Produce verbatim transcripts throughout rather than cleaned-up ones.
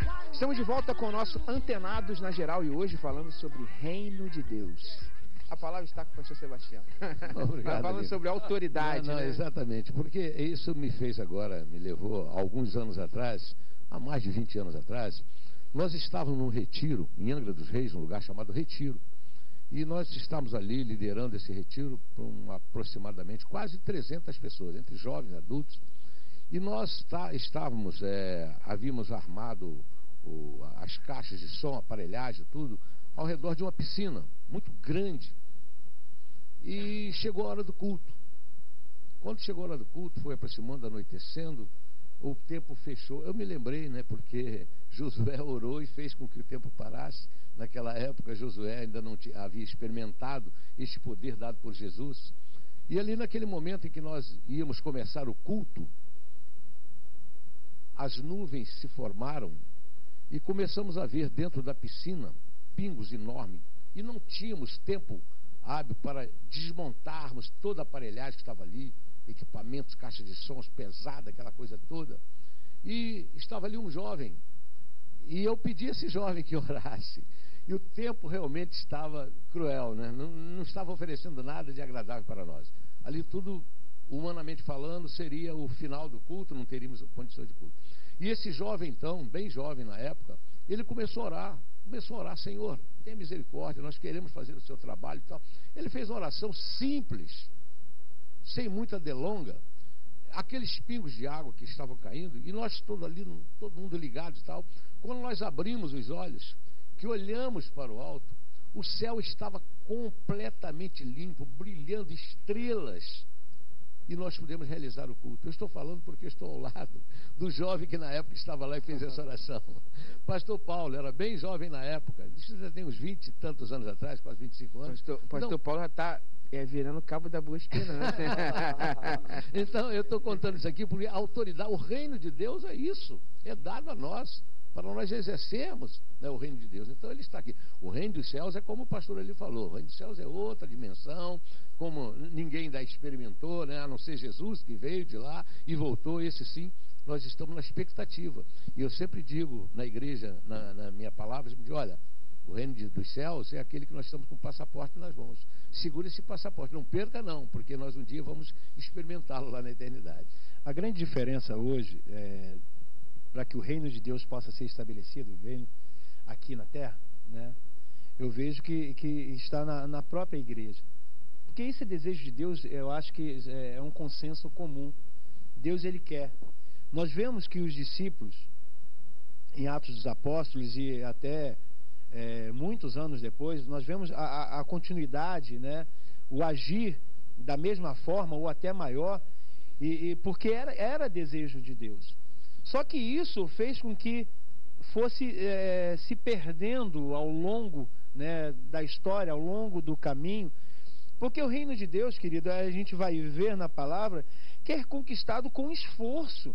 Estamos de volta com o nosso Antenados na Geral e hoje falando sobre Reino de Deus. A palavra está com o pastor Sebastião. Obrigado, falando amigo. sobre autoridade, não, não, né? Exatamente, porque isso me fez agora, me levou alguns anos atrás, há mais de vinte anos atrás, nós estávamos num retiro em Angra dos Reis, num lugar chamado Retiro. E nós estávamos ali liderando esse retiro por um, aproximadamente quase trezentas pessoas, entre jovens e adultos. E nós tá, estávamos, é, havíamos armado o, as caixas de som, aparelhagem, tudo, ao redor de uma piscina muito grande. E chegou a hora do culto. Quando chegou a hora do culto, foi aproximando, anoitecendo, o tempo fechou. Eu me lembrei, né, porque Josué orou e fez com que o tempo parasse. Naquela época, Josué ainda não tinha, havia experimentado este poder dado por Jesus. E ali naquele momento em que nós íamos começar o culto, as nuvens se formaram e começamos a ver dentro da piscina pingos enormes. E não tínhamos tempo hábil para desmontarmos toda a aparelhagem que estava ali, equipamentos, caixas de sons pesada, aquela coisa toda. E estava ali um jovem, e eu pedi a esse jovem que orasse. E o tempo realmente estava cruel, né? Não, não estava oferecendo nada de agradável para nós. Ali tudo, humanamente falando, seria o final do culto, não teríamos condições de culto. E esse jovem então, bem jovem na época, ele começou a orar, começou a orar: Senhor, tenha misericórdia, nós queremos fazer o seu trabalho e tal. Ele fez uma oração simples, sem muita delonga, aqueles pingos de água que estavam caindo, e nós todos ali, todo mundo ligado e tal. Quando nós abrimos os olhos, que olhamos para o alto, o céu estava completamente limpo, brilhando estrelas, e nós pudemos realizar o culto. Eu estou falando porque estou ao lado do jovem que na época estava lá e fez essa oração. Pastor Paulo era bem jovem na época, isso já tem uns vinte e tantos anos atrás, quase vinte e cinco anos. Pastor, pastor então, Paulo já está é, virando cabo da boa esperança. Então eu estou contando isso aqui porque a autoridade, o reino de Deus é isso, é dado a nós, para nós exercermos, né, o reino de Deus. Então ele está aqui. O reino dos céus é como o pastor ali falou, o reino dos céus é outra dimensão, como ninguém ainda experimentou, né, a não ser Jesus que veio de lá e voltou. Esse sim, nós estamos na expectativa. E eu sempre digo na igreja, na, na minha palavra, eu digo: olha, o reino de, dos céus é aquele que nós estamos com o passaporte nas mãos. Segure esse passaporte, não perca não, porque nós um dia vamos experimentá-lo lá na eternidade. A grande diferença hoje, é, para que o reino de Deus possa ser estabelecido reino aqui na terra, né, eu vejo que, que está na, na própria igreja. Porque esse desejo de Deus, eu acho que é um consenso comum. Deus, ele quer. Nós vemos que os discípulos, em Atos dos Apóstolos e até é, muitos anos depois, nós vemos a, a continuidade, né, o agir da mesma forma ou até maior, e, e porque era, era desejo de Deus. Só que isso fez com que fosse é, se perdendo ao longo, né, da história, ao longo do caminho, porque o reino de Deus, querido, a gente vai ver na palavra, que é conquistado com esforço.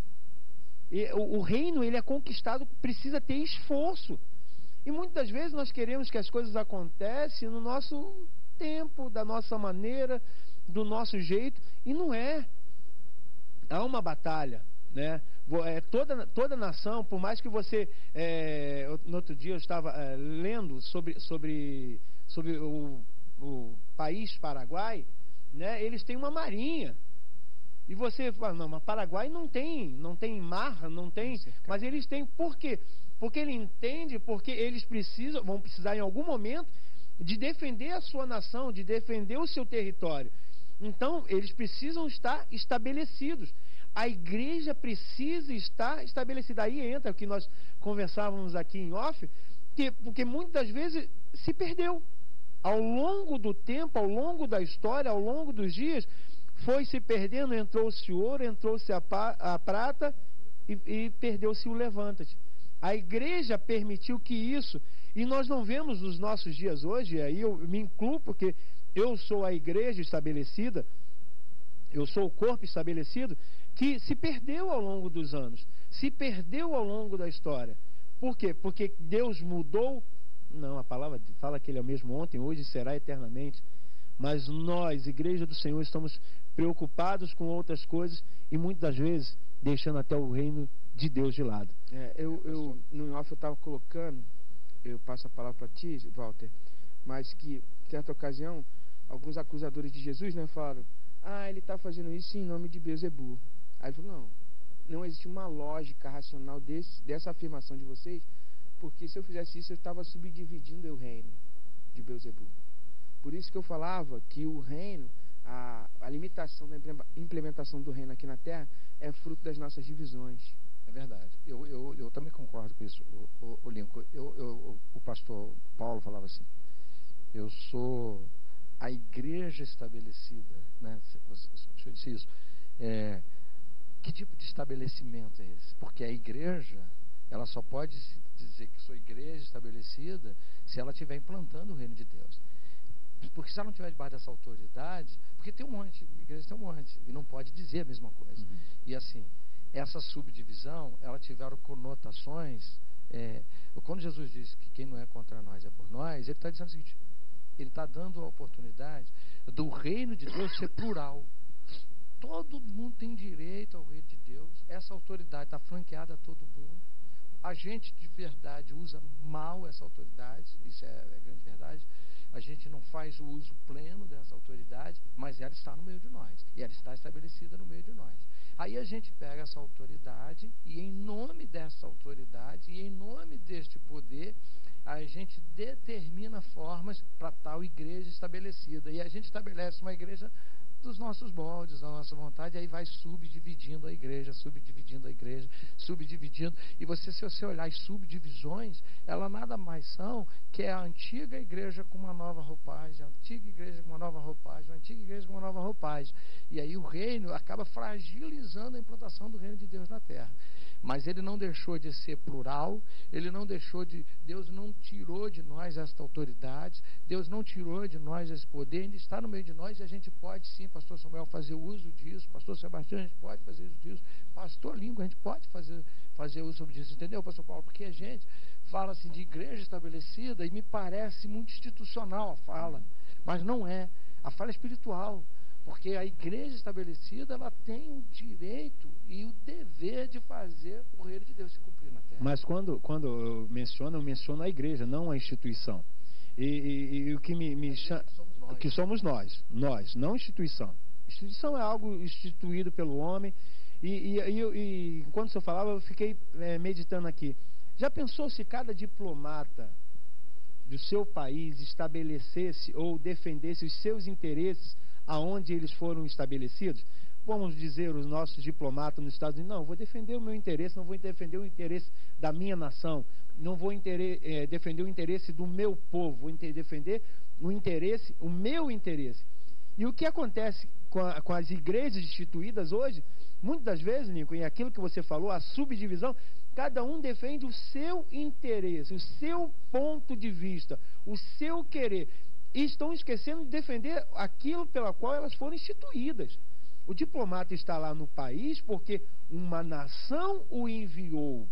E o, o reino, ele é conquistado, precisa ter esforço. E muitas vezes nós queremos que as coisas aconteçam no nosso tempo, da nossa maneira, do nosso jeito, e não é. Há uma batalha, né? É, toda, toda nação, por mais que você... É, no outro dia eu estava é, lendo sobre, sobre, sobre o, o país Paraguai, né? Eles têm uma marinha. E você fala: não, mas Paraguai não tem, não tem mar, não tem... Mas eles têm, por quê? Porque ele entende, porque eles precisam, vão precisar em algum momento de defender a sua nação, de defender o seu território. Então, eles precisam estar estabelecidos. A igreja precisa estar estabelecida. Aí entra o que nós conversávamos aqui em off, que, porque muitas vezes se perdeu. Ao longo do tempo, ao longo da história, ao longo dos dias, foi se perdendo, entrou-se o ouro, entrou-se a, a prata e, e perdeu-se o levanta-te. A igreja permitiu que isso, e nós não vemos nos nossos dias hoje, e aí eu me incluo porque eu sou a igreja estabelecida, eu sou o corpo estabelecido, que se perdeu ao longo dos anos, se perdeu ao longo da história. Por quê? Porque Deus mudou? Não, a palavra fala que Ele é o mesmo ontem, hoje e será eternamente. Mas nós, igreja do Senhor, estamos preocupados com outras coisas e muitas vezes deixando até o reino de Deus de lado. É, eu, eu, no off eu estava colocando, eu passo a palavra para ti, Walter, mas que, em certa ocasião, alguns acusadores de Jesus, né, falaram, ah, ele está fazendo isso em nome de Beelzebul. Aí ele falou, não, não existe uma lógica racional desse, dessa afirmação de vocês, porque se eu fizesse isso, eu estava subdividindo o reino de Beelzebul. Por isso que eu falava que o reino, a, a limitação da implementação do reino aqui na Terra é fruto das nossas divisões. É verdade. Eu, eu, eu também concordo com isso, o, o, o Lincoln. Eu, eu, o pastor Paulo falava assim, eu sou a igreja estabelecida, né? O senhor disse isso. É, que tipo de estabelecimento é esse? Porque a igreja, ela só pode dizer que sou igreja estabelecida se ela estiver implantando o reino de Deus. Porque se ela não estiver debaixo dessa autoridade, porque tem um monte, a igreja tem um monte, e não pode dizer a mesma coisa. Uhum. E assim, essa subdivisão, ela tiveram conotações, é, quando Jesus disse que quem não é contra nós é por nós, ele está dizendo o seguinte, ele está dando a oportunidade do reino de Deus ser plural. Todo mundo tem direito ao reino de Deus, essa autoridade está franqueada a todo mundo. A gente de verdade usa mal essa autoridade, isso é, é grande verdade. A gente não faz o uso pleno dessa autoridade, mas ela está no meio de nós, e ela está estabelecida no meio de nós. Aí a gente pega essa autoridade e em nome dessa autoridade e em nome deste poder, a gente determina formas para tal igreja estabelecida. E a gente estabelece uma igreja dos nossos moldes, da nossa vontade, e aí vai subdividindo a igreja, subdividindo a igreja, subdividindo. E você, se você olhar as subdivisões, elas nada mais são que a antiga igreja com uma nova roupagem, a antiga igreja com uma nova roupagem, a antiga igreja com uma nova roupagem. E aí o reino acaba fragilizando a implantação do reino de Deus na terra. Mas ele não deixou de ser plural, ele não deixou de, Deus não tirou de nós esta autoridade, Deus não tirou de nós esse poder, ainda está no meio de nós e a gente pode sim, pastor Samuel, fazer uso disso, pastor Sebastião, a gente pode fazer uso disso, pastor Lincoln, a gente pode fazer, fazer uso disso, entendeu, pastor Paulo? Porque a gente fala assim de igreja estabelecida e me parece muito institucional a fala, mas não é, a fala é espiritual. Porque a igreja estabelecida, ela tem o direito e o dever de fazer o reino de Deus se cumprir na terra. Mas quando, quando eu menciono, eu menciono a igreja, não a instituição. E, e, e o que me, me chama... Que somos nós, nós, não instituição. Instituição é algo instituído pelo homem. E, e, e, e enquanto você falava, eu fiquei é, meditando aqui. Já pensou se cada diplomata do seu país estabelecesse ou defendesse os seus interesses aonde eles foram estabelecidos? Vamos dizer, os nossos diplomatas nos Estados Unidos, não, vou defender o meu interesse, não vou defender o interesse da minha nação, não vou inter, é, defender o interesse do meu povo, vou inter, defender o interesse, o meu interesse. E o que acontece com, a, com as igrejas instituídas hoje, muitas das vezes, Nico, e aquilo que você falou, a subdivisão, cada um defende o seu interesse, o seu ponto de vista, o seu querer. E estão esquecendo de defender aquilo pela qual elas foram instituídas. O diplomata está lá no país porque uma nação o enviou.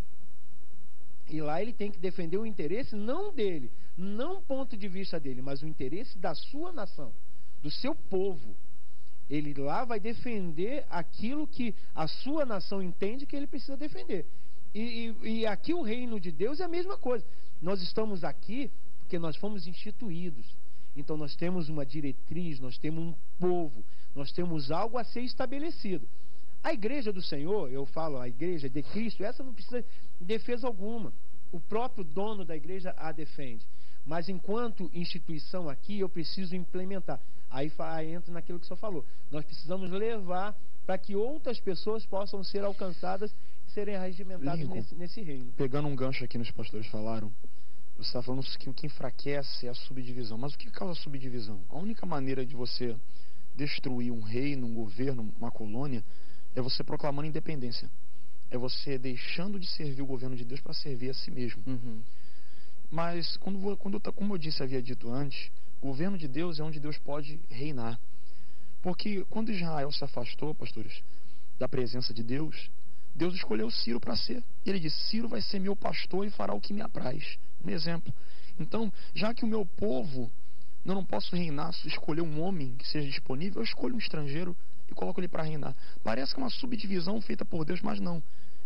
E lá ele tem que defender o interesse não dele, não o ponto de vista dele, mas o interesse da sua nação, do seu povo. Ele lá vai defender aquilo que a sua nação entende que ele precisa defender. E, e, e aqui o reino de Deus é a mesma coisa. Nós estamos aqui porque nós fomos instituídos. Então nós temos uma diretriz, nós temos um povo, nós temos algo a ser estabelecido. A igreja do Senhor, eu falo, a igreja de Cristo, essa não precisa de defesa alguma. O próprio dono da igreja a defende. Mas enquanto instituição aqui, eu preciso implementar. Aí, aí entra naquilo que o senhor falou. Nós precisamos levar para que outras pessoas possam ser alcançadas e serem regimentadas nesse, nesse reino. Pegando um gancho aqui nos pastores falaram, você está falando que o que enfraquece é a subdivisão. Mas o que causa a subdivisão? A única maneira de você destruir um reino, um governo, uma colônia, é você proclamando independência. É você deixando de servir o governo de Deus para servir a si mesmo. Uhum. Mas, quando, quando, como eu disse, havia dito antes, o governo de Deus é onde Deus pode reinar. Porque quando Israel se afastou, pastores, da presença de Deus, Deus escolheu Ciro para ser. Ele disse, Ciro vai ser meu pastor e fará o que me apraz. Um exemplo. Então, já que o meu povo, eu não posso reinar, escolher um homem que seja disponível, eu escolho um estrangeiro e coloco ele para reinar. Parece que é uma subdivisão feita por Deus, mas não.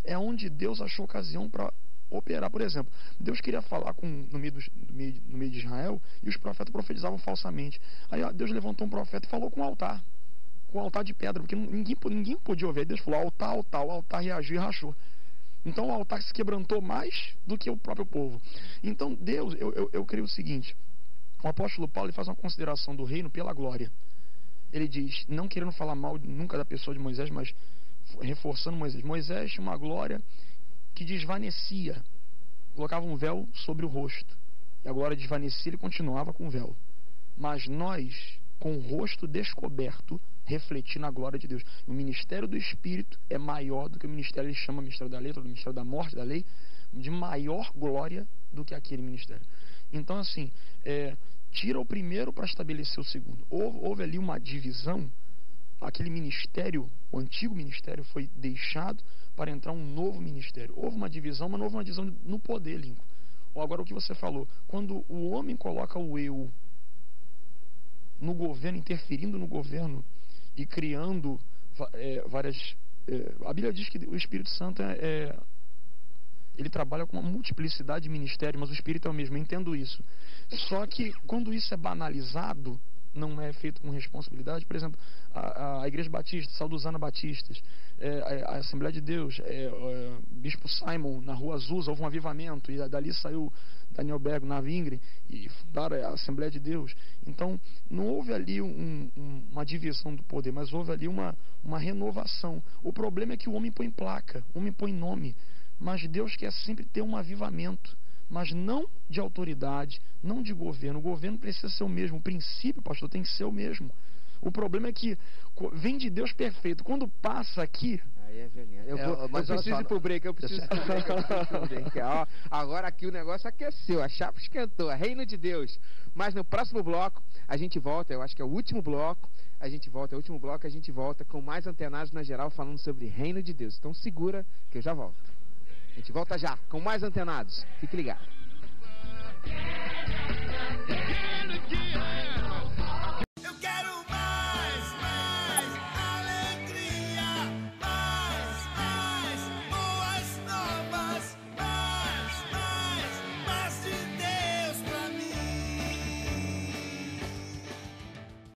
é onde Deus achou ocasião para operar. Por exemplo, Deus queria falar com, no, meio dos, no, meio, no meio de Israel, e os profetas profetizavam falsamente. Aí ó, Deus levantou um profeta e falou com o altar, com o altar de pedra, porque ninguém, ninguém podia ouvir. Aí Deus falou, altar, altar, o altar reagiu e rachou. Então o altar se quebrantou mais do que o próprio povo. Então Deus, eu, eu, eu creio o seguinte, o apóstolo Paulo ele faz uma consideração do reino pela glória. Ele diz, não querendo falar mal nunca da pessoa de Moisés, mas reforçando Moisés. Moisés tinha uma glória que desvanecia, colocava um véu sobre o rosto, e a glória desvanecia, ele continuava com o véu. Mas nós, com o rosto descoberto, refletindo a glória de Deus. O ministério do Espírito é maior do que o ministério, ele chama ministério da lei, do ministério da morte, da lei, de maior glória do que aquele ministério. Então assim, é, tira o primeiro para estabelecer o segundo. Houve, houve ali uma divisão, aquele ministério, o antigo ministério foi deixado para entrar um novo ministério. Houve uma divisão, mas não houve uma divisão no poder, Lincoln. Ou agora o que você falou, quando o homem coloca o eu no governo, interferindo no governo e criando é, várias... É, a Bíblia diz que o Espírito Santo é, é ele trabalha com uma multiplicidade de ministérios, mas o Espírito é o mesmo, eu entendo isso. Só que quando isso é banalizado, não é feito com responsabilidade. Por exemplo, a, a Igreja Batista, Saudosana Batistas, é, a, a Assembleia de Deus, é, é, Bispo Simon, na Rua Azusa, houve um avivamento, e dali saiu Daniel Bergo na Vingre, e fundaram a Assembleia de Deus. Então, não houve ali um, um, uma divisão do poder, mas houve ali uma, uma renovação. O problema é que o homem põe placa, o homem põe nome, mas Deus quer sempre ter um avivamento, mas não de autoridade, não de governo. O governo precisa ser o mesmo, o princípio, pastor, tem que ser o mesmo. O problema é que vem de Deus perfeito, quando passa aqui... Aí é velhinha. Eu, vou, é, mas eu preciso ir pro break, eu preciso ir pro break, eu preciso ir pro break. Ó, agora aqui o negócio aqueceu, a chapa esquentou, reino de Deus. Mas no próximo bloco, a gente volta, eu acho que é o último bloco, a gente volta, é o último bloco, a gente volta com mais Antenados na Geral, falando sobre reino de Deus. Então segura que eu já volto. A gente volta já com mais Antenados. Fique ligado.